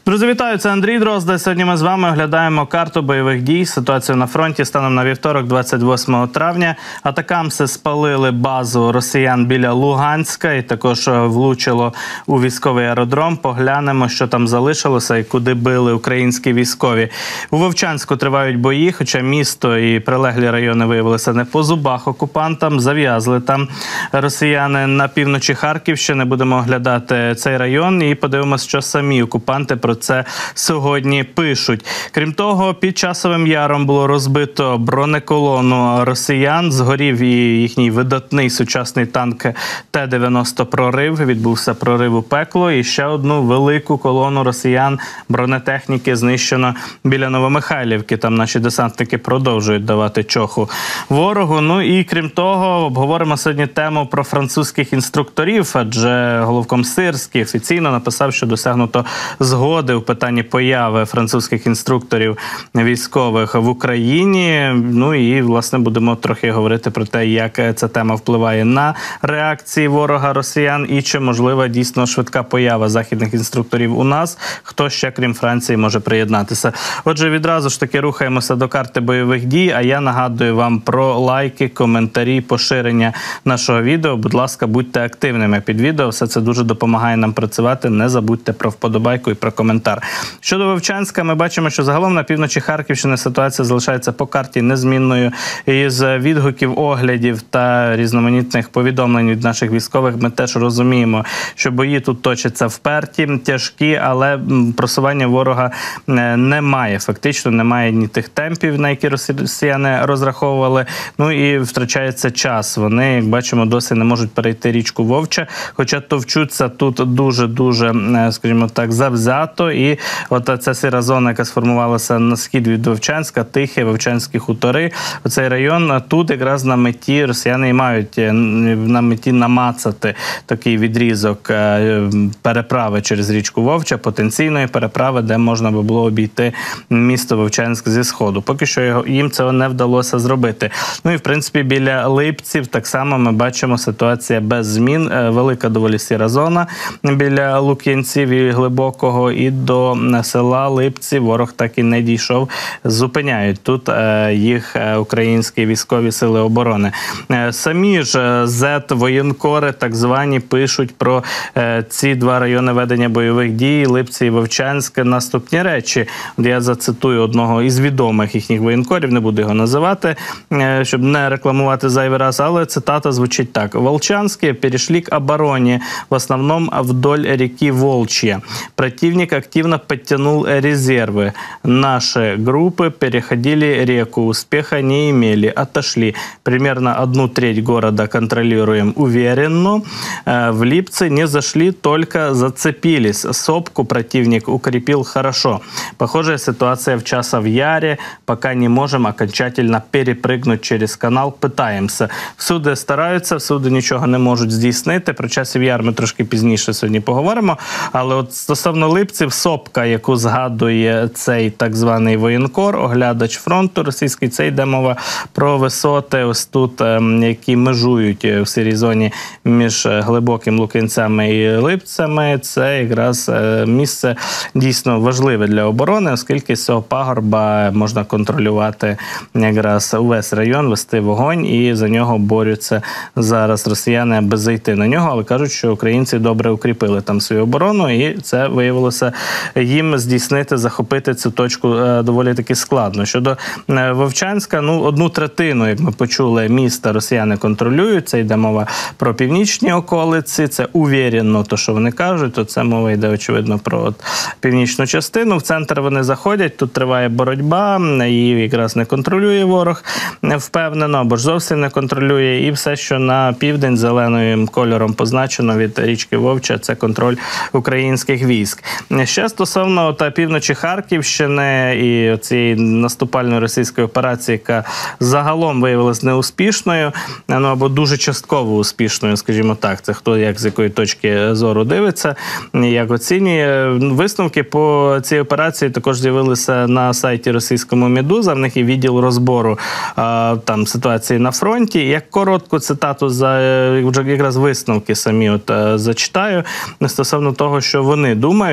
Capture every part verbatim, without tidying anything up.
Друзі, вітаю, це Андрій Дрозда. Сьогодні ми з вами оглядаємо карту бойових дій, ситуацію на фронті станом на вівторок, двадцять восьмого травня. Атакамси спалили базу росіян біля Луганська і також влучило у військовий аеродром. Поглянемо, що там залишилося і куди били українські військові. У Вовчанську тривають бої, хоча місто і прилеглі райони виявилися не по зубах окупантам. Зав'язли там росіяни на півночі Харківщини. Будемо оглядати цей район і подивимося, що самі окупанти про це сьогодні пишуть. Крім того, під Часовим Яром було розбито бронеколону росіян. Згорів і їхній видатний сучасний танк Т дев'яносто «Прорив». Відбувся прорив у пекло. І ще одну велику колону росіян бронетехніки знищено біля Новомихайлівки. Там наші десантники продовжують давати чоху ворогу. Ну і крім того, обговоримо сьогодні тему про французьких інструкторів, адже головком Сирський офіційно написав, що досягнуто згоди у питанні появи французьких інструкторів військових в Україні. Ну і, власне, будемо трохи говорити про те, як ця тема впливає на реакції ворога росіян і чи можлива дійсно швидка поява західних інструкторів у нас. Хто ще, крім Франції, може приєднатися. Отже, відразу ж таки рухаємося до карти бойових дій, а я нагадую вам про лайки, коментарі, поширення нашого відео. Будь ласка, будьте активними під відео, все це дуже допомагає нам працювати. Не забудьте про вподобайку і про коментар. Щодо Вовчанська, ми бачимо, що загалом на півночі Харківщини ситуація залишається по карті незмінною. Із відгуків, оглядів та різноманітних повідомлень від наших військових ми теж розуміємо, що бої тут точаться вперті, тяжкі, але просування ворога немає. Фактично немає ні тих темпів, на які росіяни розраховували, ну і втрачається час. Вони, як бачимо, досі не можуть перейти річку Вовча, хоча товчуться тут дуже-дуже, скажімо так, завзято. І от ця сіра зона, яка сформувалася на схід від Вовчанська, Тихе, Вовчанські хутори, оцей район, тут якраз на меті росіяни і мають на меті намацати такий відрізок переправи через річку Вовча, потенційної переправи, де можна би було обійти місто Вовчанськ зі сходу. Поки що їм цього не вдалося зробити. Ну і, в принципі, біля Липців так само ми бачимо ситуація без змін. Велика доволі сіра зона біля Лук'янців і Глибокого, і до села Липці ворог так і не дійшов. Зупиняють тут їх українські військові сили оборони. Самі ж зет-воєнкори, так звані, пишуть про ці два райони ведення бойових дій, Липці і Вовчанськ, наступні речі. Я зацитую одного із відомих їхніх воєнкорів, не буду його називати, щоб не рекламувати зайвий раз, але цитата звучить так. «Волчанські перейшли к обороне, в основном вдоль реки Волчья. Противник активно подтянул резервы. Наши группы переходили реку, успеха не имели, отошли. Примерно одну треть города контролируем уверенно. В Липцы не зашли, только зацепились. Сопку противник укрепил хорошо. Похожая ситуация в Часов Яре. Пока не можем окончательно перепрыгнуть через канал, пытаемся. Всюди стараються, всюди нічого не можуть здійснити. Про Часів Яр ми трошки пізніше сьогодні поговоримо. Але от стосовно Липців, сопка, яку згадує цей так званий воєнкор, оглядач фронту російський, це йде мова про висоти ось тут, які межують в сірій зоні між Глибоким, Лук'янцями і Липцями. Це якраз місце дійсно важливе для оборони, оскільки з цього пагорба можна контролювати якраз увесь район, вести вогонь, і за нього борються зараз росіяни, аби зайти на нього, але кажуть, що українці добре укріпили там свою оборону, і це виявилося їм здійснити, захопити цю точку доволі таки складно. Щодо Вовчанська, ну, одну третину, як ми почули, міста росіяни контролюють, це йде мова про північні околиці, це увірено, то, що вони кажуть, то це мова йде, очевидно, про от північну частину. В центр вони заходять, тут триває боротьба, її якраз не контролює ворог, впевнено, або ж зовсім не контролює, і все, що на південь зеленим кольором позначено від річки Вовча, це контроль українських військ. Ще стосовно та півночі Харківщини і цієї наступальної російської операції, яка загалом виявилась неуспішною, ну або дуже частково успішною, скажімо так, це хто як з якої точки зору дивиться, як оцінює. Висновки по цій операції також з'явилися на сайті російському «Медуза», в них є відділ розбору а, там ситуації на фронті. Я коротку цитату за якраз висновки самі от зачитаю стосовно того, що вони думають, це ніби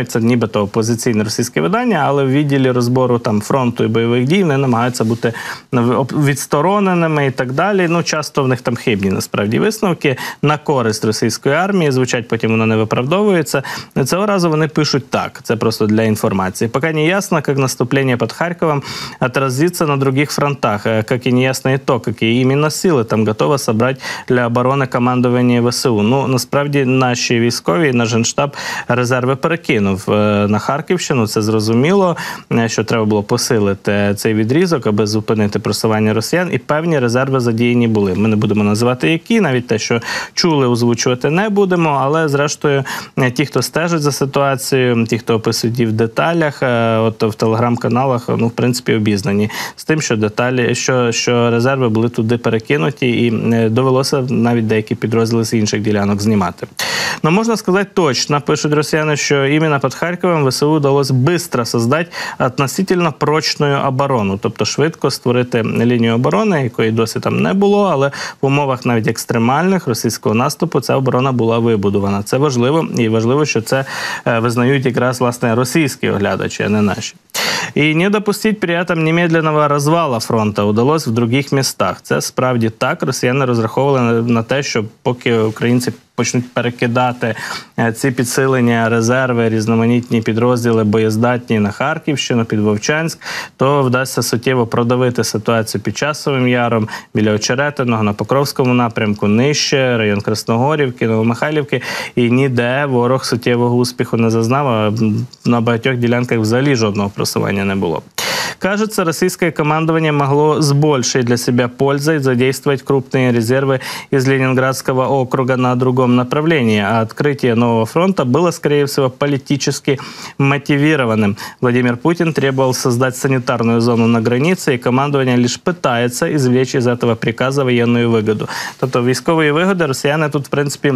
нібито опозиційне російське видання, але в відділі розбору там фронту і бойових дій вони намагаються бути відстороненими і так далі. Ну, часто в них там хибні, насправді, висновки на користь російської армії, звучать, потім воно не виправдовується. Цього разу вони пишуть так, це просто для інформації. «Пока не ясно, как наступление под Харьковом отразится на других фронтах, как и не ясно и то, какие именно силы там готово собрать для обороны командування ВСУ». Ну, насправді, наші військові, наш Генштаб резерви перекинув на Харківщину. Це зрозуміло, що треба було посилити цей відрізок, аби зупинити просування росіян, і певні резерви задіяні були. Ми не будемо називати які, навіть те, що чули, озвучувати не будемо, але зрештою ті, хто стежить за ситуацією, ті, хто описують в деталях, от в телеграм-каналах, ну, в принципі, обізнані з тим, що деталі, що, що резерви були туди перекинуті, і довелося навіть деякі підрозділи з інших ділянок знімати. Но можна сказати точно, пишуть росіяни, що іменно під Харковом ВСУ вдалося швидко створити относительно прочну оборону, тобто швидко створити лінію оборони, якої досі там не було, але в умовах навіть екстремальних російського наступу ця оборона була вибудована. Це важливо, і важливо, що це визнають якраз, власне, російські оглядачі, а не наші. І не допустити при этом немедленного розвалу фронту удалось в других містах. Це справді так. Росіяни розраховували на те, що поки українці почнуть перекидати ці підсилення, резерви, різноманітні підрозділи, боєздатні на Харківщину, під Вовчанськ, то вдасться суттєво продавити ситуацію під Часовим Яром, біля Очеретиного, на Покровському напрямку, нижче, район Красногорівки, Новомихайлівки, і ніде ворог суттєвого успіху не зазнав, а на багатьох ділянках взагалі жодного просування не було. Кажется, российское командование могло с большей для себя пользой задействовать крупные резервы из Ленинградского округа на другом направлении, а открытие нового фронта было, скорее всего, политически мотивированным. Владимир Путин требовал создать санитарную зону на границе, и командование лишь пытается извлечь из этого приказа военную выгоду. Тобто військової вигоди росіяни тут, в принципі,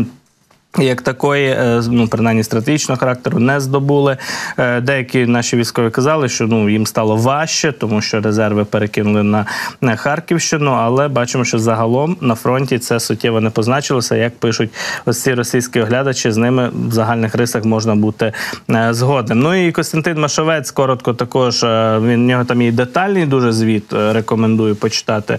як такої, ну, принаймні стратегічного характеру, не здобули. Деякі наші військові казали, що, ну, їм стало важче, тому що резерви перекинули на, на Харківщину, але бачимо, що загалом на фронті це суттєво не позначилося. Як пишуть ось ці російські оглядачі, з ними в загальних рисах можна бути згодним. Ну і Костянтин Машовець, коротко також, він, в нього там є детальний дуже звіт, рекомендую почитати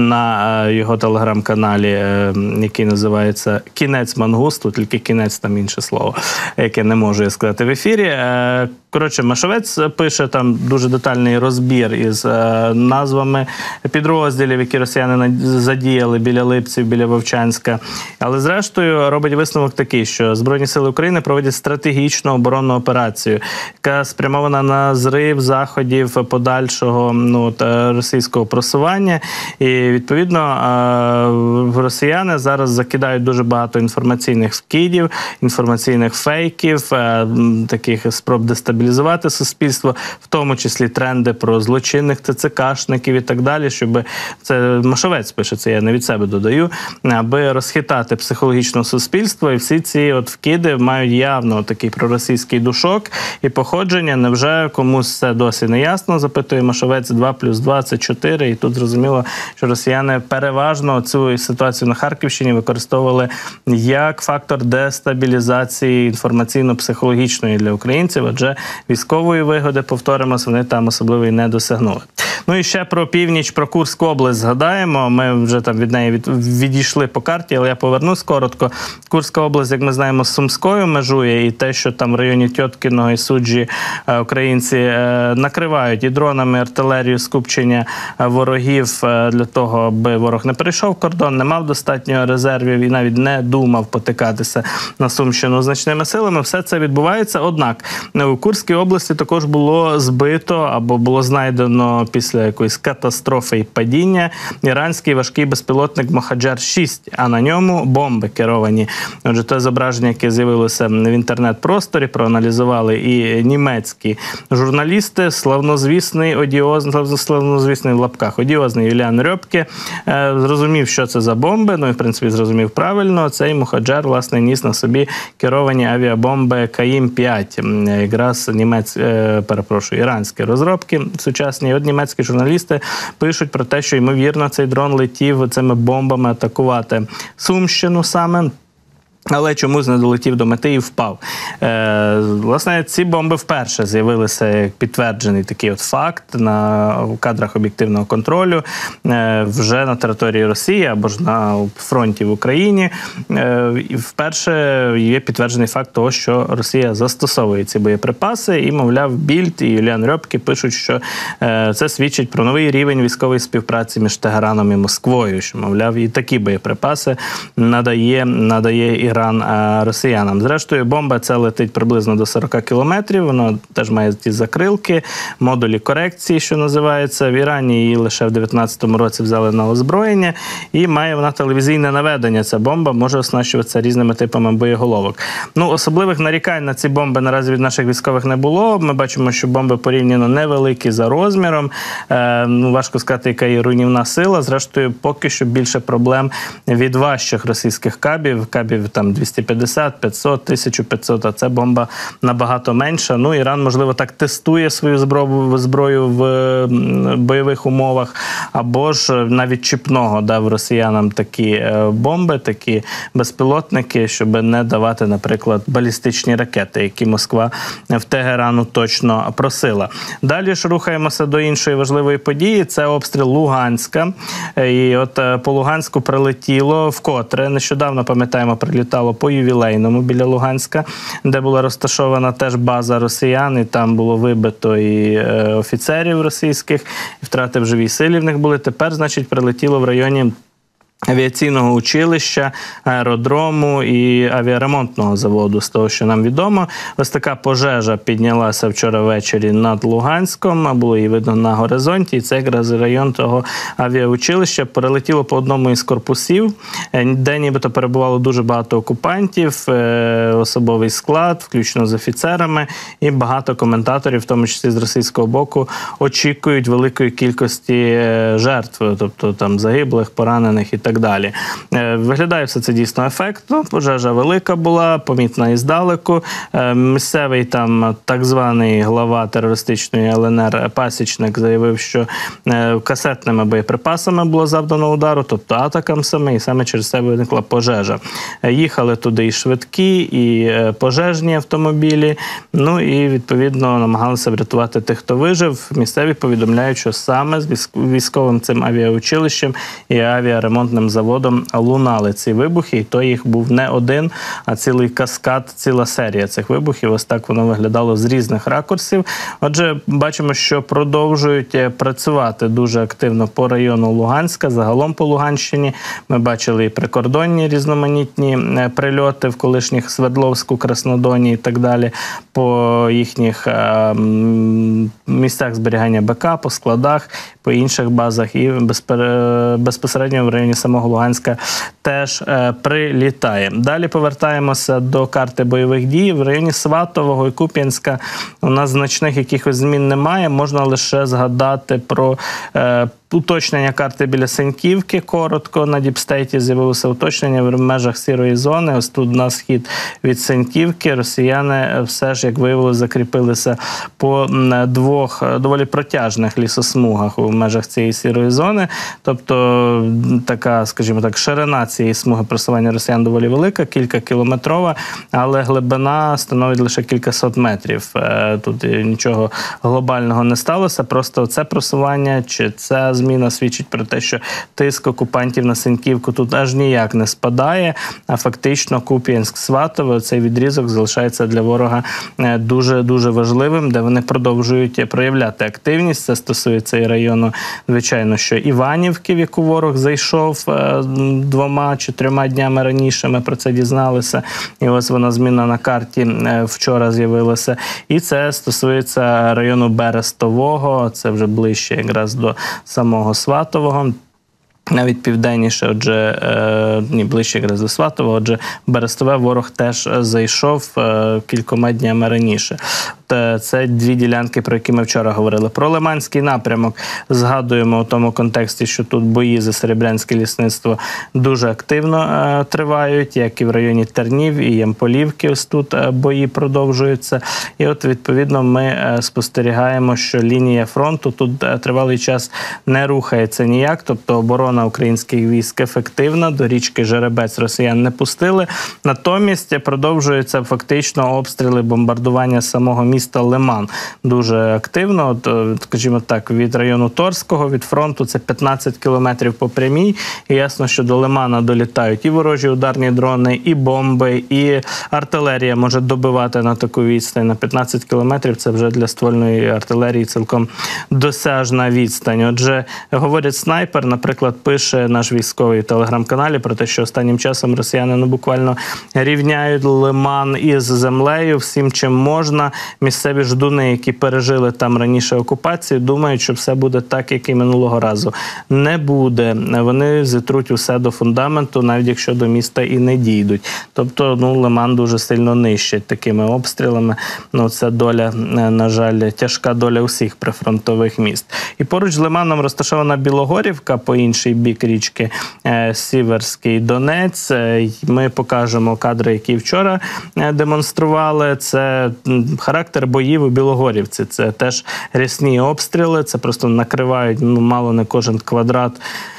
на його телеграм-каналі, який називається «Кінець мангусту», тільки кінець, там інше слово, яке не можу я сказати в ефірі. Коротше, Машовець пише там дуже детальний розбір із назвами підрозділів, які росіяни задіяли біля Липців, біля Вовчанська. Але зрештою робить висновок такий, що Збройні сили України проводять стратегічну оборонну операцію, яка спрямована на зрив заходів подальшого, ну, російського просування. І, відповідно, росіяни зараз закидають дуже багато інформаційних вкидів, інформаційних фейків, таких спроб дестабілізувати суспільство, в тому числі тренди про злочинних ТЦКшників і так далі, щоб, це Машовець пише, це я не від себе додаю, аби розхитати психологічно суспільство, і всі ці от вкиди мають явно такий проросійський душок і походження. Невже комусь це досі не ясно, запитує Машовець, два плюс два – це чотири, і тут зрозуміло, що росіяни переважно цю ситуацію на Харківщині використовували як фактор дестабілізації інформаційно-психологічної для українців, адже військової вигоди, повторимось, вони там особливо і не досягнули. Ну і ще про північ, про Курську область згадаємо. Ми вже там від неї від, відійшли по карті, але я повернусь коротко. Курська область, як ми знаємо, з Сумською межує, і те, що там в районі Тьоткіного і Суджі українці накривають і дронами, артилерію скупчення ворогів для того, аби ворог не перейшов кордон, не мав достатньо резервів і навіть не думав потикатися на Сумщину значними силами. Все це відбувається. Однак у Курській області також було збито або було знайдено після якоїсь катастрофи і падіння іранський важкий безпілотник Мохаджар шість, а на ньому бомби керовані. Отже, те зображення, яке з'явилося в інтернет-просторі, проаналізували і німецькі журналісти. Славнозвісний, одіозний, славнозвісний в лапках, одіозний Юліан Рьопке зрозумів, що це за бомби, ну і, в принципі, зрозумів правильно. Цей Мохаджар, власне, ніс на собі керовані авіабомби Каїм п'ять. Якраз німець, перепрошую, іранські розробки сучасні. І от німецькі журналісти пишуть про те, що, ймовірно, цей дрон летів цими бомбами атакувати Сумщину саме. але чомусь не долетів до мети і впав. Е, власне, ці бомби вперше з'явилися як підтверджений такий от факт на кадрах об'єктивного контролю е, вже на території Росії або ж на фронті в Україні. Е, і вперше є підтверджений факт того, що Росія застосовує ці боєприпаси і, мовляв, Більд і Юліан Рьопке пишуть, що е, це свідчить про новий рівень військової співпраці між Тегераном і Москвою, що, мовляв, і такі боєприпаси надає, надає Іран росіянам. Зрештою, бомба ця летить приблизно до сорока кілометрів, вона теж має ті закрилки, модулі корекції, що називається. В Ірані її лише в дев'ятнадцятому році взяли на озброєння, і має вона телевізійне наведення. Ця бомба може оснащуватися різними типами боєголовок. Ну, особливих нарікань на ці бомби наразі від наших військових не було. Ми бачимо, що бомби порівняно невеликі за розміром. Е, ну, важко сказати, яка є руйнівна сила. Зрештою, поки що більше проблем від важчих російських кабів, кабів там двісті п'ятдесят, п'ятсот, тисяча п'ятсот, а це бомба набагато менша. Ну, Іран, можливо, так тестує свою зброю, зброю в бойових умовах, або ж навіть чіпного дав росіянам такі бомби, такі безпілотники, щоб не давати, наприклад, балістичні ракети, які Москва в Тегерану точно просила. Далі ж рухаємося до іншої важливої події. Це обстріл Луганська. І от по Луганську прилетіло вкотре. Нещодавно, пам'ятаємо, прилітало по Ювілейному біля Луганська, де була розташована теж база росіян, і там було вибито і е, офіцерів російських, і втрати в живій силі в них були. Тепер, значить, прилетіло в районі авіаційного училища, аеродрому і авіаремонтного заводу, з того, що нам відомо. Ось така пожежа піднялася вчора ввечері над Луганськом, було її видно на горизонті, і це якраз район того авіаучилища. Перелетіло по одному із корпусів, де нібито перебувало дуже багато окупантів, особовий склад, включно з офіцерами, і багато коментаторів, в тому числі з російського боку, очікують великої кількості жертв, тобто там загиблих, поранених і так далі. Виглядає все це дійсно ефектно. Пожежа велика була, помітна і здалеку. Місцевий там так званий глава терористичної Л Н Р Пасічник заявив, що касетними боєприпасами було завдано удару, тобто атакамсами, і саме через це виникла пожежа. Їхали туди і швидкі, і пожежні автомобілі, ну і відповідно намагалися врятувати тих, хто вижив. Місцеві повідомляють, що саме з військовим цим авіаучилищем і авіаремонтним заводом лунали ці вибухи, і то їх був не один, а цілий каскад, ціла серія цих вибухів. Ось так воно виглядало з різних ракурсів. Отже, бачимо, що продовжують працювати дуже активно по району Луганська, загалом по Луганщині. Ми бачили і прикордонні різноманітні прильоти в колишніх Свердловську, Краснодоні і так далі, по їхніх місцях зберігання Б К, по складах, по інших базах, і безпосередньо в районі самого Луганська теж е, прилітає. Далі повертаємося до карти бойових дій. В районі Сватового і Куп'янська у нас значних якихось змін немає. Можна лише згадати про е, уточнення карти біля Сеньківки. Коротко на Діпстейті з'явилося уточнення в межах сірої зони. Ось тут на схід від Сеньківки росіяни все ж, як виявилося, закріпилися по двох доволі протяжних лісосмугах у межах цієї сірої зони. Тобто така, скажімо так, ширина цієї смуги просування росіян доволі велика, кількакілометрова, але глибина становить лише кількасот метрів. Тут нічого глобального не сталося, просто це просування чи це зміна свідчить про те, що тиск окупантів на Сеньківку тут аж ніяк не спадає, а фактично Куп'янськ-Сватове, цей відрізок залишається для ворога дуже-дуже важливим, де вони продовжують проявляти активність. Це стосується і району, звичайно, що Іванівки, в яку ворог зайшов двома чи трьома днями раніше, ми про це дізналися, і ось вона зміна на карті вчора з'явилася. І це стосується району Берестового, це вже ближче якраз до самого Сватового. Навіть південніше, отже, е, ні, ближче якраз до Сватового, отже, Берестове ворог теж зайшов е, кількома днями раніше. це дві ділянки, про які ми вчора говорили. Про Лиманський напрямок згадуємо у тому контексті, що тут бої за Серебрянське лісництво дуже активно е, тривають, як і в районі Тернів і Ямполівки. Ось тут е, бої продовжуються. І от, відповідно, ми е, спостерігаємо, що лінія фронту тут е, тривалий час не рухається ніяк, тобто оборона українських військ ефективна, до річки Жеребець росіян не пустили. Натомість продовжуються фактично обстріли, бомбардування самого міста Лиман дуже активно. От, скажімо так, від району Торського, від фронту це п'ятнадцять кілометрів по прямій. І ясно, що до Лимана долітають і ворожі ударні дрони, і бомби, і артилерія може добивати на таку відстань. На п'ятнадцять кілометрів це вже для ствольної артилерії цілком досяжна відстань. Отже, говорять снайпер, наприклад, пише наш військовий в телеграм-каналі про те, що останнім часом росіяни ну, буквально рівняють Лиман із землею, всім чим можна. Місцеві ждуни, які пережили там раніше окупацію, думають, що все буде так, як і минулого разу. Не буде. Вони зітруть усе до фундаменту, навіть якщо до міста і не дійдуть. Тобто, ну, Лиман дуже сильно нищить такими обстрілами. Ну, це доля, на жаль, тяжка доля усіх прифронтових міст. І поруч з Лиманом розташована Білогорівка, по інший бік річки Сіверський Донець. Ми покажемо кадри, які вчора демонстрували. Це характер боїв у Білогорівці. Це теж рясні обстріли, це просто накривають, ну, мало не кожен квадрат,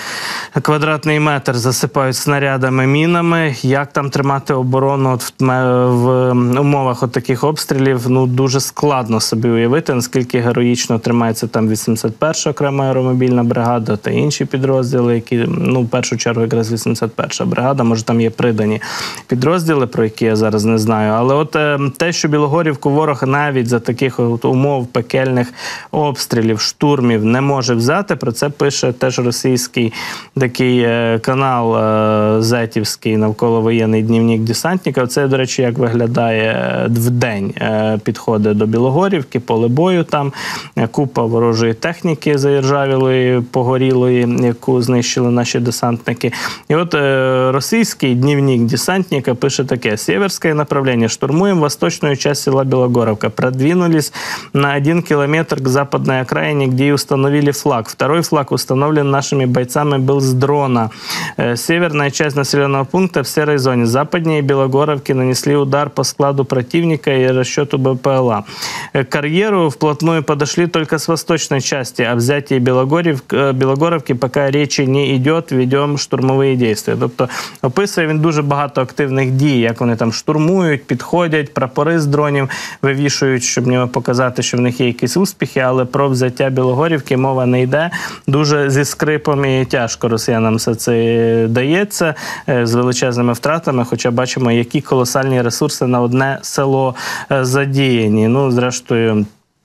квадратний метр засипають снарядами, мінами. Як там тримати оборону от в, в умовах от таких обстрілів, ну, дуже складно собі уявити, наскільки героїчно тримається там вісімдесят перша окрема аеромобільна бригада та інші підрозділи, які, ну, в першу чергу якраз вісімдесят перша бригада, може там є придані підрозділи, про які я зараз не знаю. Але от е, те, що Білогорівку ворог навіть за таких от умов пекельних обстрілів, штурмів не може взяти, про це пише теж російський такий е, канал е, зетівський навколовоєнний дневник десантника. Це, до речі, як виглядає в день е, підходи до Білогорівки, поле бою там, е, купа ворожої техніки заіржавілої, погорілої, яку знищили наші десантники. І от е, російський дневник десантника пише таке: «Северское направление. Штурмуем восточную часть села Белогоровка. Продвинулись на один километр к западной окраине, где и установили флаг. Второй флаг установлен нашими бойцами был с дрона. Э, северная часть населенного пункта в серой зоне. Западнее Белогоровки нанесли удар по складу противника и расчету БПЛА. К карьеру вплотную подошли только с восточной части. О взятии Белогорів, Белогоровки пока речи не идет. Ведем штурмовые действия». Тобто описує він дуже багато активних дій, як вони там штурмують, підходять, прапори з дронів вивішують, щоб ніби показати, що в них є якісь успіхи, але про взяття Білогорівки мова не йде. Дуже зі скрипом і тяжко росіянам все це дається, з величезними втратами, хоча бачимо, які колосальні ресурси на одне село задіяні. Ну, зрештою,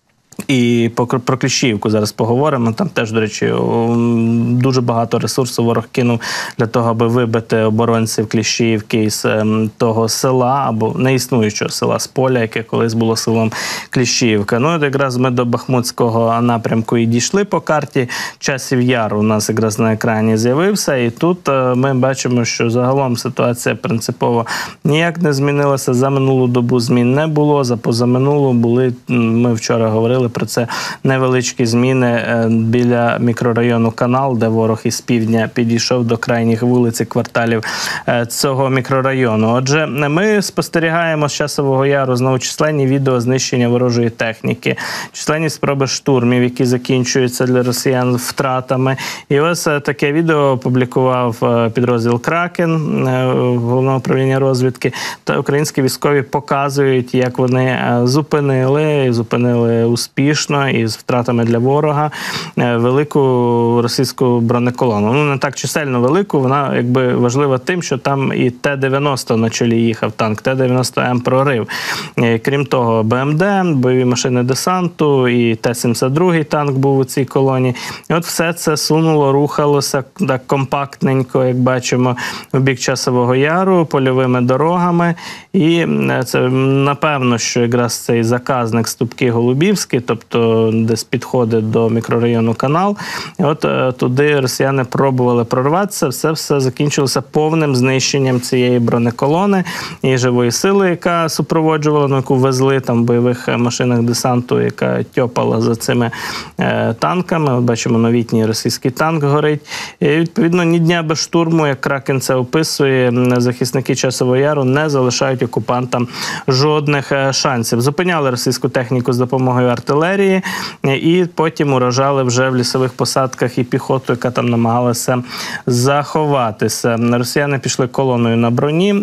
і про Кліщіївку зараз поговоримо. Там теж, до речі, дуже багато ресурсу ворог кинув для того, аби вибити оборонців Кліщіївки з того села, або неіснуючого села, з поля, яке колись було селом Кліщіївка. Ну, от якраз ми до Бахмутського напрямку і дійшли по карті. Часів Яр у нас якраз на екрані з'явився. І тут ми бачимо, що загалом ситуація принципово ніяк не змінилася. За минулу добу змін не було, за позаминулу були, ми вчора говорили про це, невеличкі зміни біля мікрорайону Канал, де ворог із півдня підійшов до крайніх вулиць і кварталів цього мікрорайону. Отже, ми спостерігаємо з Часового Яру знову численні відео знищення ворожої техніки, численні спроби штурмів, які закінчуються для росіян втратами. І ось таке відео опублікував підрозділ «Кракен» Головного управління розвідки, та українські військові показують, як вони зупинили, зупинили успішно і з втратами для ворога велику російську бронеколону. Ну, не так чисельно велику, вона якби важлива тим, що там і Т дев'яносто на чолі їхав танк, Т дев'яносто М прорив. І, крім того, Б М Д, бойові машини десанту, і Т сімдесят два танк був у цій колоні. І от все це сунуло, рухалося так компактненько, як бачимо, в бік Часового Яру, польовими дорогами. І це напевно, що якраз цей заказник Ступки Голубівський, тобто тобто десь підходить до мікрорайону Канал. І от туди росіяни пробували прорватися, все все закінчилося повним знищенням цієї бронеколони і живої сили, яка супроводжувала, ну, яку везли там в бойових машинах десанту, яка тьопала за цими е, танками. От бачимо, новітній російський танк горить. І, відповідно, ні дня без штурму, як Кракен це описує, захисники Часового Яру не залишають окупантам жодних шансів. Зупиняли російську техніку з допомогою артилерії і потім уражали вже в лісових посадках і піхоту, яка там намагалася заховатися. Росіяни пішли колоною на броні,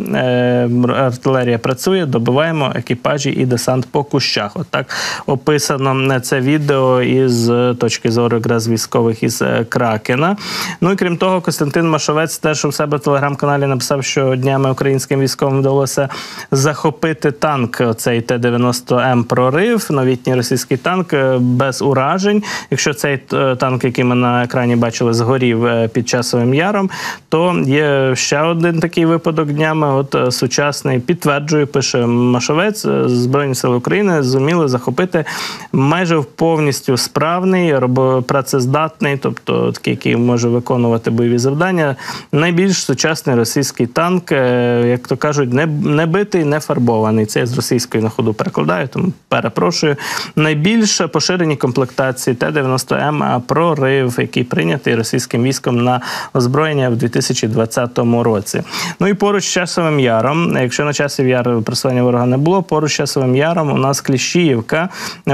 артилерія працює, добиваємо екіпажі і десант по кущах. Отак описано це відео із точки зору якраз військових із Кракена. Ну і крім того, Костянтин Машовець теж у себе в телеграм-каналі написав, що днями українським військовим вдалося захопити танк, оцей Т дев'яносто М «Прорив», новітній російський танк без уражень. Якщо цей танк, який ми на екрані бачили, згорів під Часовим Яром, то є ще один такий випадок днями, от сучасний, підтверджує, пише Машовець, Збройні сили України зуміли захопити майже повністю справний, працездатний, тобто такий, який може виконувати бойові завдання, найбільш сучасний російський танк, як то кажуть, не, не битий, не фарбований. Це я з російської на ходу перекладаю, тому перепрошую. Найбільш поширені комплектації Т дев'яносто М «Прорив», який прийнятий російським військом на озброєння в дві тисячі двадцятому році. Ну і поруч з Часовим Яром, якщо на Часів Яр просування ворога не було, поруч з Часовим Яром у нас Кліщіївка,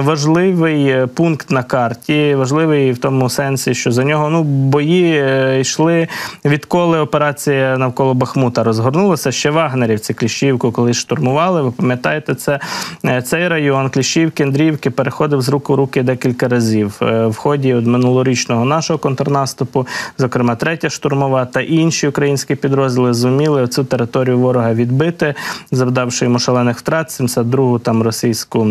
важливий пункт на карті, важливий в тому сенсі, що за нього, ну, бої йшли відколи операція навколо Бахмута розгорнулася. Ще вагнерівці Кліщіївку колись штурмували, ви пам'ятаєте, це, цей район Кліщіївки, Андріївки переходив з рук у руки декілька разів. В ході минулорічного нашого контрнаступу, зокрема третя штурмова та інші українські підрозділи зуміли цю територію ворога відбити, завдавши йому шалених втрат, сімдесят другу там російську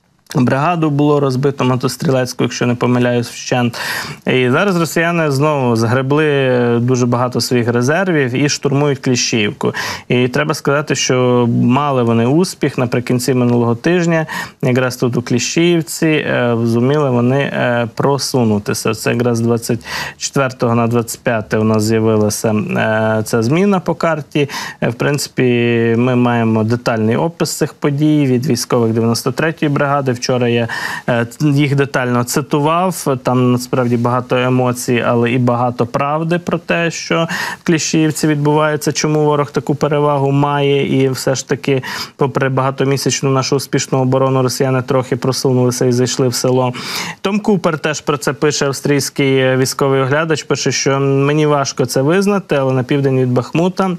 бригаду було розбито, мотострілецьку, якщо не помиляюсь, вщент. І зараз росіяни знову згребли дуже багато своїх резервів і штурмують Кліщіївку. І треба сказати, що мали вони успіх наприкінці минулого тижня. Якраз тут у Кліщіївці зуміли вони просунутися. Це якраз двадцять четвертого на двадцять п'яте у нас з'явилася ця зміна по карті. В принципі, ми маємо детальний опис цих подій від військових дев'яносто третьої бригади. Вчора я їх детально цитував, там насправді багато емоцій, але і багато правди про те, що в Кліщіївці відбувається, чому ворог таку перевагу має, і все ж таки, попри багатомісячну нашу успішну оборону, росіяни трохи просунулися і зайшли в село. Том Купер теж про це пише, австрійський військовий оглядач, пише, що мені важко це визнати, але на південь від Бахмута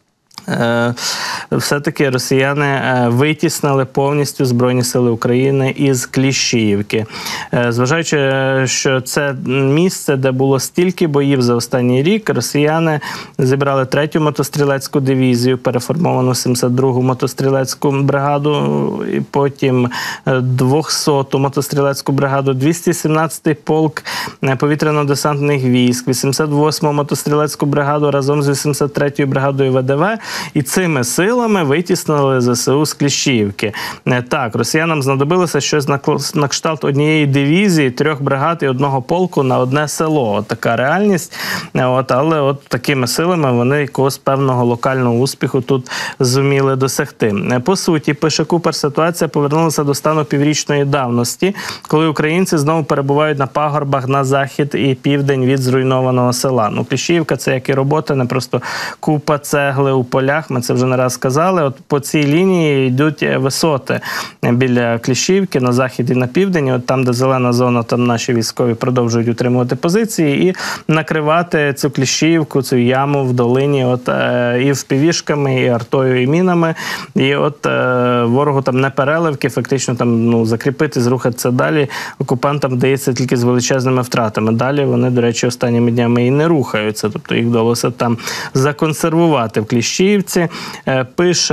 все-таки росіяни витіснили повністю Збройні сили України із Кліщіївки. Зважаючи, що це місце, де було стільки боїв за останній рік, росіяни зібрали третю мотострілецьку дивізію, переформовану сімдесят другу мотострілецьку бригаду, і потім двохсоту мотострілецьку бригаду, двісті сімнадцятий полк повітряно-десантних військ, вісімдесят восьму мотострілецьку бригаду разом з вісімдесят третьою бригадою Ве Де Ве, і цими силами витіснили Зе Се У з Кліщіївки. Так, росіянам знадобилося щось на, на кшталт однієї дивізії, трьох бригад і одного полку на одне село. От така реальність. От, але от такими силами вони якогось певного локального успіху тут зуміли досягти. По суті, пише Купер, ситуація повернулася до стану піврічної давності, коли українці знову перебувають на пагорбах на захід і південь від зруйнованого села. Ну, Кліщіївка – це як і робота, не просто купа цегли у полях, ми це вже не раз сказали. От по цій лінії йдуть висоти біля Кліщіївки, на захід і на південь. От там, де зелена зона, там наші військові продовжують утримувати позиції і накривати цю Кліщіївку, цю яму в долині от, е, і впівішками, і артою, і мінами. І от е, ворогу там не переливки, фактично там, ну, закріпити, зрухатися далі. Окупантам вдається тільки з величезними втратами. Далі вони, до речі, останніми днями і не рухаються. Тобто їх вдалося там законсервувати в Кліщіївці. Пише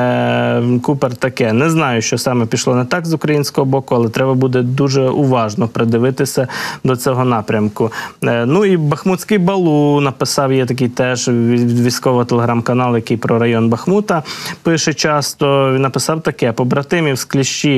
е, Купер таке: не знаю, що саме пішло не так з українського боку, але треба буде дуже уважно придивитися до цього напрямку. Е, ну і Бахмутський Балу написав, є такий теж військовий телеграм-канал, який про район Бахмута пише часто. Він написав таке: побратимів з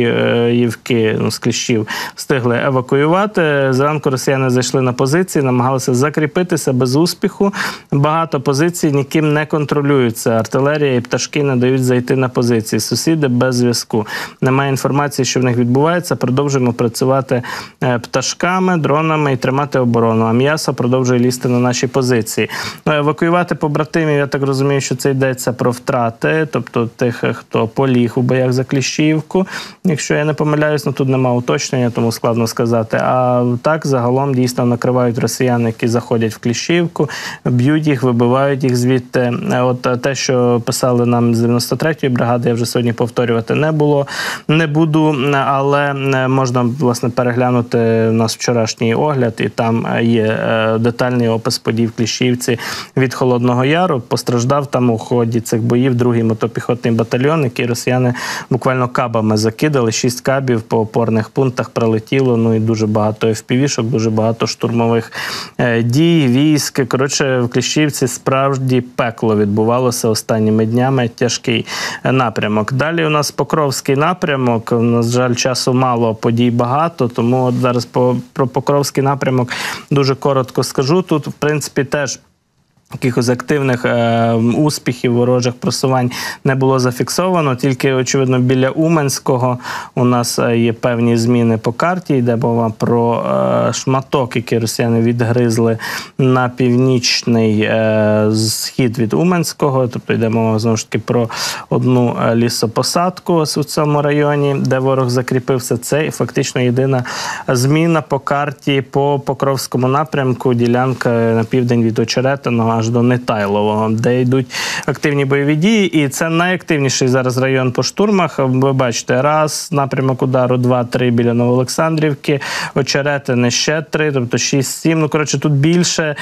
Кліщіївки, ну, з Кліщів встигли евакуювати. Зранку росіяни зайшли на позиції, намагалися закріпитися без успіху. Багато позицій ніким не контролюються. Артилерія і пташки не дають зайти на позиції. Сусіди без зв'язку. Немає інформації, що в них відбувається. Продовжуємо працювати пташками, дронами і тримати оборону. А м'ясо продовжує лізти на наші позиції. Ну, евакуювати побратимів, я так розумію, що це йдеться про втрати, тобто тих, хто поліг у боях за Кліщіївку. Якщо я не помиляюсь, ну тут немає уточнення, тому складно сказати. А так, загалом, дійсно накривають росіяни, які заходять в Кліщіївку, б'ють їх, вибивають їх звідти. От те, що писали нам з дев'яносто третьої бригади, я вже сьогодні повторювати не було, не буду, але можна, власне, переглянути у нас вчорашній огляд, і там є детальний опис подій в Кліщіївці від Холодного Яру. Постраждав там у ході цих боїв другий мотопіхотний батальйон, який росіяни буквально кабами закидали, шість кабів по опорних пунктах прилетіло, ну і дуже багато еф пі ві-шок, дуже багато штурмових дій, військ. Коротше, в Кліщіївці справді пекло відбувалося останніми днями, тяжкий напрямок. Далі у нас Покровський напрямок, на жаль, часу мало, подій багато, тому от зараз по, про Покровський напрямок дуже коротко скажу. Тут, в принципі, теж якихось активних е, успіхів, ворожих просувань не було зафіксовано, тільки, очевидно, біля Уменського у нас є певні зміни по карті, йде мова про е, шматок, який росіяни відгризли на північний е, схід від Уменського, тобто йде мова, знову ж таки, про одну лісопосадку ось у цьому районі, де ворог закріпився. Це фактично єдина зміна по карті по Покровському напрямку, ділянка на південь від Очеретиного аж до Нетайлового, де йдуть активні бойові дії. І це найактивніший зараз район по штурмах. Ви бачите, раз, напрямок удару, два, три біля Новоолександрівки, Очеретини ще три, тобто шість-сім. Ну, коротше, тут більше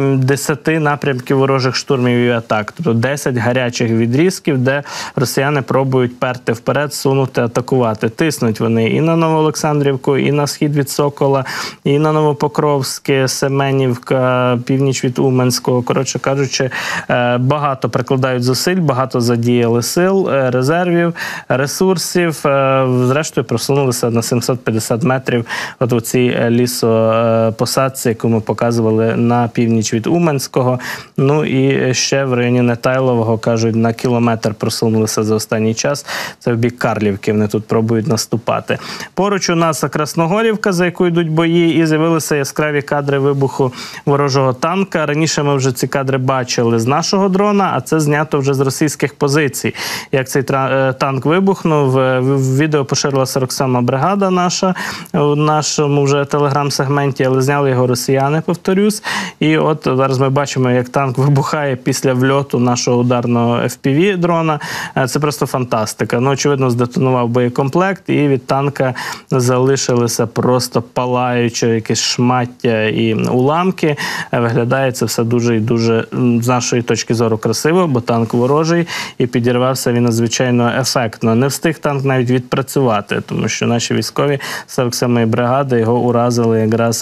десяти напрямків ворожих штурмів і атак. Тобто десять гарячих відрізків, де росіяни пробують перти вперед, сунути, атакувати. Тиснуть вони і на Новоолександрівку, і на схід від Сокола, і на Новопокровське, Семенівка, північ від Уменського. Коротше кажучи, багато прикладають зусиль, багато задіяли сил, резервів, ресурсів. Зрештою, просунулися на сімсот п'ятдесят метрів от у цій лісопосадці, яку ми показували на північ від Уменського. Ну і ще в районі Нетайлового, кажуть, на кілометр просунулися за останній час. Це в бік Карлівки, вони тут пробують наступати. Поруч у нас Красногорівка, за яку йдуть бої, і з'явилися яскраві кадри вибуху ворожого танка. Раніше ми вже ці кадри бачили з нашого дрона, а це знято вже з російських позицій. Як цей танк вибухнув, в відео поширила сорок сьома бригада наша у нашому вже телеграм-сегменті, але зняли його росіяни, повторюсь. І от зараз ми бачимо, як танк вибухає після вльоту нашого ударного еф пі ві-дрона. Це просто фантастика. Ну, очевидно, здетонував боєкомплект, і від танка залишилися просто палаючі якісь шмаття і уламки. Виглядає це все дуже і дуже, з нашої точки зору, красиво, бо танк ворожий, і підірвався він надзвичайно ефектно. Не встиг танк навіть відпрацювати, тому що наші військові сорок сьомої бригади його уразили якраз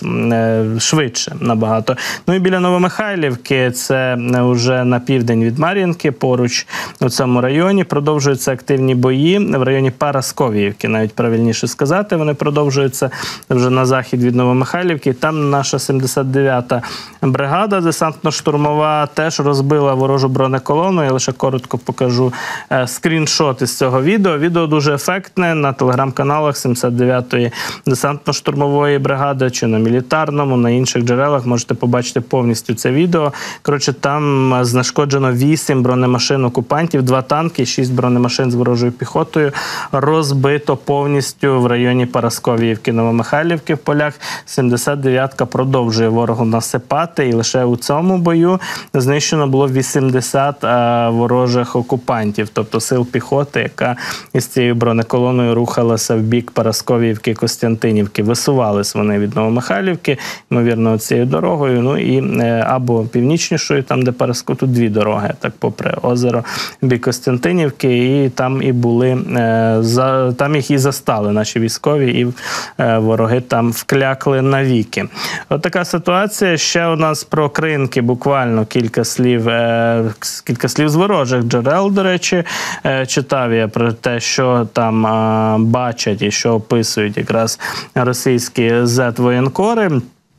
швидше набагато. Ну і біля Новомихайлівки, це вже на південь від Мар'їнки, поруч у цьому районі, продовжуються активні бої. В районі Парасковіївки, навіть правильніше сказати, вони продовжуються вже на захід від Новомихайлівки. Там наша сімдесят дев'ята бригада десантно-штурмова теж розбила ворожу бронеколону. Я лише коротко покажу е, скріншоти з цього відео. Відео дуже ефектне на телеграм-каналах сімдесят дев'ятої десантно-штурмової бригади, чи на мілітарному, на інших джерелах можете побачити повністю це відео. Коротше, там знешкоджено вісім бронемашин окупантів, два танки, шість бронемашин з ворожою піхотою розбито повністю в районі Парасковіївки, Новомихайлівки в полях. сімдесят дев'ятка продовжує ворогу насипати, і лише у цьому бою району знищено було вісімдесят а, ворожих окупантів, тобто сил піхоти, яка із цією бронеколоною рухалася в бік Парасковіївки, Костянтинівки. Висувались вони від Новомихайлівки, ймовірно, цією дорогою, ну і е, або північнішою, там, де Парасков, тут дві дороги, так, попри озеро, в бік Костянтинівки, і там і були, е, за, там їх і застали наші військові, і е, вороги там вклякли навіки. От така ситуація. Ще у нас про Кринки буквально кілька слів, е, кілька слів з ворожих джерел, до речі, е, читав я про те, що там е, бачать і що описують якраз російські зет-воєнкори.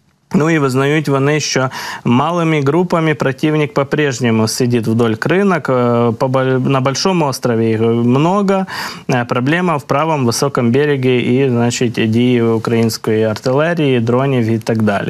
Ну и вызнають вони, що малыми группами противник по-прежнему сидит вдоль крынок. На Большом острове их много. Проблема в правом высоком береге і, значить, дії української артилерії, дронів і так далі.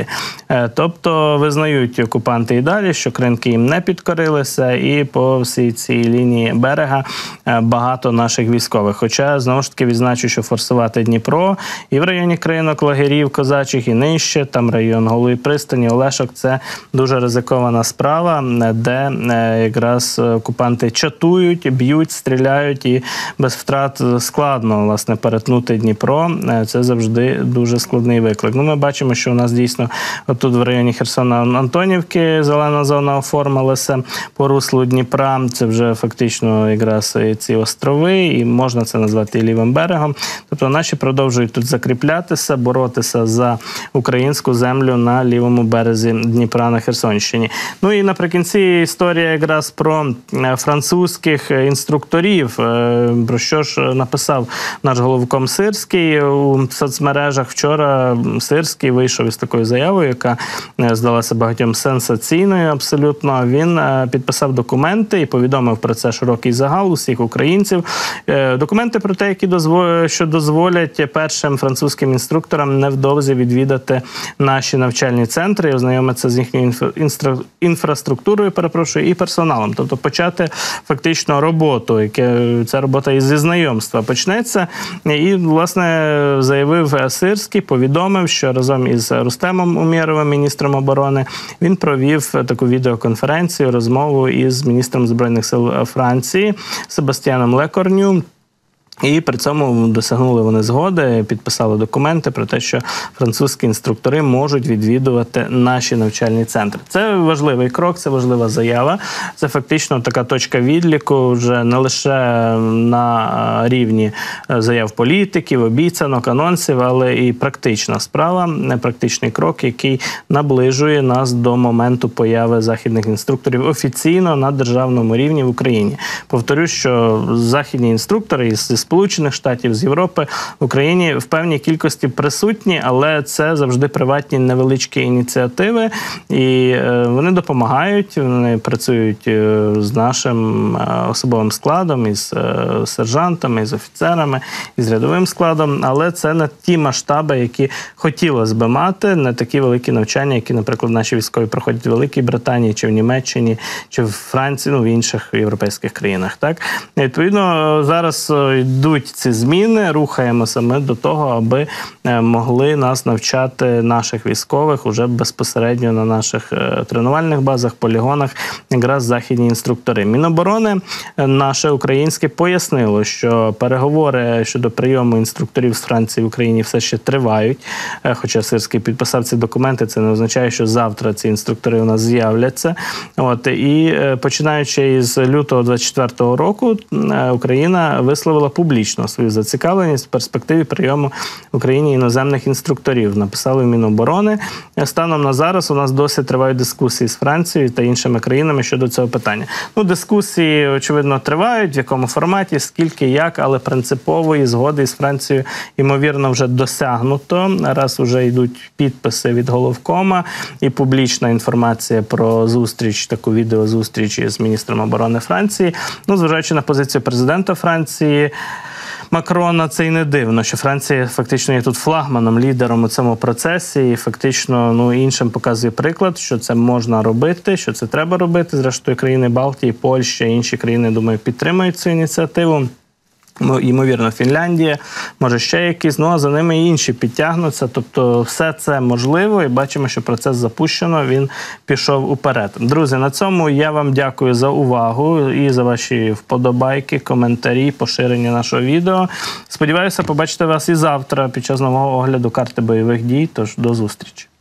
Тобто визнають окупанти і далі, що кринки їм не підкорилися, і по всій цій лінії берега багато наших військових. Хоча, знову ж таки, відзначу, що форсувати Дніпро і в районі кринок, лагерів козачих, і нижче, там район Голої пристані, Олешок – це дуже ризикована справа, де якраз окупанти чатують, б'ють, стріляють, і без втрат складно, власне, перетнути Дніпро. Це завжди дуже складний виклик. Ну, ми бачимо, що у нас дійсно отут в районі Херсона-Антонівки зелена зона оформилася по руслу Дніпра. Це вже фактично якраз ці острови, і можна це назвати і лівим берегом. Тобто наші продовжують тут закріплятися, боротися за українську землю на лівому березі Дніпра на Херсонщині. Ну і наприкінці історія якраз про французьких інструкторів, про що ж написав наш головком Сирський у соцмережах. Вчора Сирський вийшов із такою заявою, яка здалася багатьом сенсаційною абсолютно. Він підписав документи і повідомив про це широкий загал усіх українців. Документи про те, які дозволять, що дозволять першим французьким інструкторам невдовзі відвідати наші навчальні центри і ознайомитися з їхньою інфра... інфраструктурою, перепрошую, і персоналом. Тобто почати фактично роботу, яке ця робота із зі знайомства почнеться. І, власне, заявив Сирський, повідомив, що разом із Рустемом Умєровим, міністром оборони, він провів таку відеоконференцію, розмову із міністром Збройних сил Франції Себастьяном Лекорню. І при цьому досягнули вони згоди, підписали документи про те, що французькі інструктори можуть відвідувати наші навчальні центри. Це важливий крок, це важлива заява. Це фактично така точка відліку вже не лише на рівні заяв політиків, обіцянок, анонсів, але і практична справа, практичний крок, який наближує нас до моменту появи західних інструкторів офіційно на державному рівні в Україні. Повторюю, що західні інструктори із Сполучених Штатів, з Європи в Україні в певній кількості присутні, але це завжди приватні невеличкі ініціативи, і вони допомагають, вони працюють з нашим особовим складом, із сержантами, із офіцерами, із рядовим складом, але це не ті масштаби, які хотілося би мати, не такі великі навчання, які, наприклад, наші військові проходять в Великій Британії, чи в Німеччині, чи в Франції, ну, в інших європейських країнах. Так? І, відповідно, зараз йдуть ці зміни, рухаємося ми до того, аби могли нас навчати наших військових уже безпосередньо на наших тренувальних базах, полігонах, якраз західні інструктори. Міноборони наше українське пояснило, що переговори щодо прийому інструкторів з Франції в Україні все ще тривають. Хоча Сирський підписав ці документи, це не означає, що завтра ці інструктори у нас з'являться. От, і починаючи із лютого двадцять четвертого року, Україна висловила публічно свою зацікавленість в перспективі прийому в Україні іноземних інструкторів. Написали в Міноборони. Станом на зараз у нас досі тривають дискусії з Францією та іншими країнами щодо цього питання. Ну, дискусії, очевидно, тривають, в якому форматі, скільки, як, але принципової згоди з Францією, ймовірно, вже досягнуто. Раз вже йдуть підписи від головкома і публічна інформація про зустріч, таку відеозустріч з міністром оборони Франції. Ну, зважаючи на позицію президента Франції Макрона, це й не дивно, що Франція фактично є тут флагманом, лідером у цьому процесі і фактично, ну, іншим показує приклад, що це можна робити, що це треба робити. Зрештою, країни Балтії, Польща і інші країни, думаю, підтримують цю ініціативу. ймовірно, Фінляндія, може ще якісь, ну а за ними і інші підтягнуться. Тобто все це можливо і бачимо, що процес запущено, він пішов уперед. Друзі, на цьому я вам дякую за увагу і за ваші вподобайки, коментарі, поширення нашого відео. Сподіваюся побачити вас і завтра під час нового огляду карти бойових дій, тож до зустрічі.